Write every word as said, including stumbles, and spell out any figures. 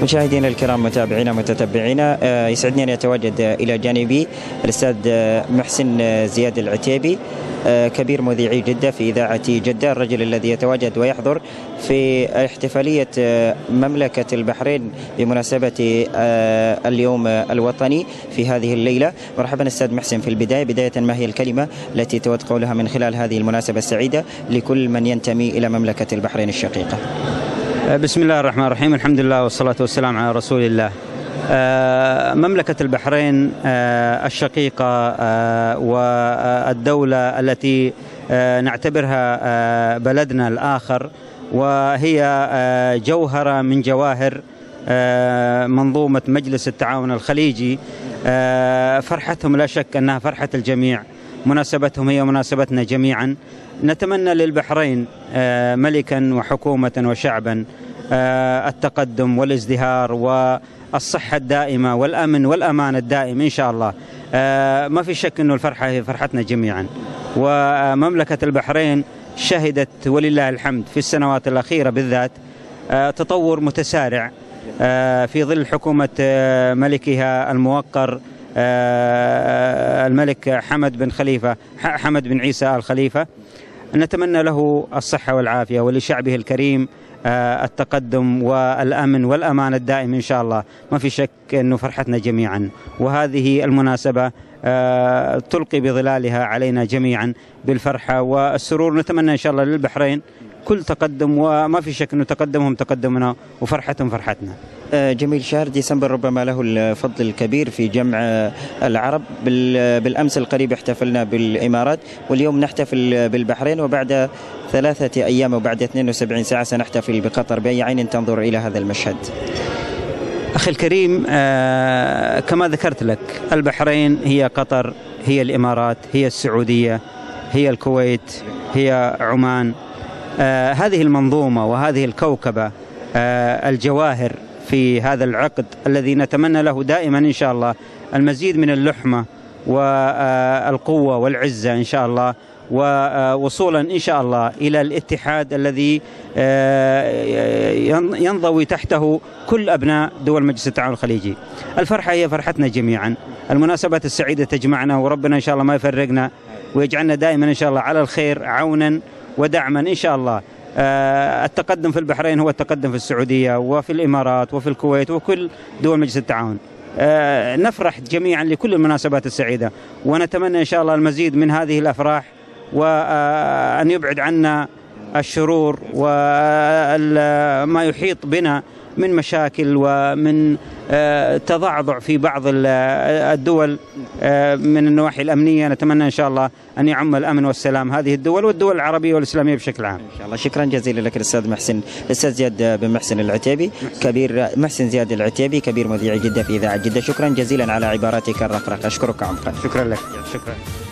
مشاهدينا الكرام، متابعينا متتبعينا، يسعدني أن يتواجد إلى جانبي الأستاذ محسن زياد العتيبي، كبير مذيعي جدة في إذاعة جدة، الرجل الذي يتواجد ويحضر في احتفالية مملكة البحرين بمناسبة اليوم الوطني في هذه الليلة. مرحبا أستاذ محسن. في البداية بداية ما هي الكلمة التي تود قولها من خلال هذه المناسبة السعيدة لكل من ينتمي إلى مملكة البحرين الشقيقة؟ بسم الله الرحمن الرحيم، الحمد لله والصلاة والسلام على رسول الله. مملكة البحرين الشقيقة والدولة التي نعتبرها بلدنا الآخر، وهي جوهرة من جواهر منظومة مجلس التعاون الخليجي. فرحتهم لا شك أنها فرحة الجميع، مناسبتهم هي مناسبتنا جميعا. نتمنى للبحرين ملكا وحكومة وشعبا التقدم والازدهار والصحة الدائمة والأمن والأمان الدائم إن شاء الله. ما في شك أنه الفرحة هي فرحتنا جميعا، ومملكة البحرين شهدت ولله الحمد في السنوات الأخيرة بالذات تطور متسارع في ظل حكومة ملكها الموقر الملك حمد بن خليفة حمد بن عيسى الخليفة. نتمنى له الصحة والعافية ولشعبه الكريم التقدم والأمن والأمان الدائم إن شاء الله. ما في شك أنه فرحتنا جميعا، وهذه المناسبة تلقي بظلالها علينا جميعا بالفرحة والسرور. نتمنى إن شاء الله للبحرين كل تقدم، وما في شك أنه تقدمهم تقدمنا وفرحتهم فرحتنا. جميل. شهر ديسمبر ربما له الفضل الكبير في جمع العرب. بالأمس القريب احتفلنا بالإمارات، واليوم نحتفل بالبحرين، وبعد ثلاثة أيام وبعد اثنين وسبعين ساعة سنحتفل بقطر. بأي عين تنظر إلى هذا المشهد؟ أخي الكريم، آه كما ذكرت لك، البحرين هي قطر، هي الإمارات، هي السعودية، هي الكويت، هي عمان. آه هذه المنظومة وهذه الكوكبة آه الجواهر في هذا العقد الذي نتمنى له دائما إن شاء الله المزيد من اللحمة والقوة والعزة إن شاء الله، ووصولا إن شاء الله إلى الاتحاد الذي ينضوي تحته كل أبناء دول مجلس التعاون الخليجي. الفرحة هي فرحتنا جميعا، المناسبات السعيدة تجمعنا، وربنا إن شاء الله ما يفرقنا ويجعلنا دائما إن شاء الله على الخير عونا ودعما إن شاء الله. التقدم في البحرين هو التقدم في السعودية وفي الإمارات وفي الكويت وكل دول مجلس التعاون. نفرح جميعا لكل المناسبات السعيدة، ونتمنى إن شاء الله المزيد من هذه الأفراح، وأن يبعد عنا الشرور وما يحيط بنا من مشاكل ومن تضعضع في بعض الدول من النواحي الأمنية. نتمنى إن شاء الله أن يعم الأمن والسلام هذه الدول والدول العربية والإسلامية بشكل عام إن شاء الله. شكرا جزيلا لك الأستاذ محسن الأستاذ زياد بن محسن العتيبي، كبير محسن زياد العتيبي، كبير مذيع جدة في إذاعة جدة. شكرا جزيلا على عباراتك الرقراقة. أشكرك عمقا. شكرا لك. شكرا.